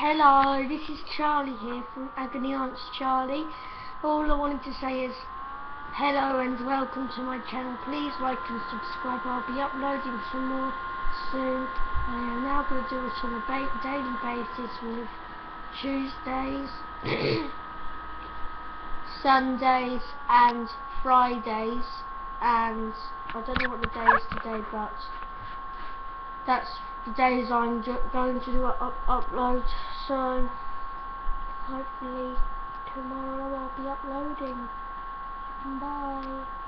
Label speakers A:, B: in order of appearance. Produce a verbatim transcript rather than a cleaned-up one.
A: Hello, this is Charlie here from Agony Aunts Charlie. All I wanted to say is hello and welcome to my channel. Please like and subscribe. I'll be uploading some more soon. I am now going to do it on a ba daily basis with Tuesdays, Sundays and Fridays, and I don't know what the day is today, but that's the days I'm going to do up upload. So hopefully tomorrow I'll be uploading. Bye.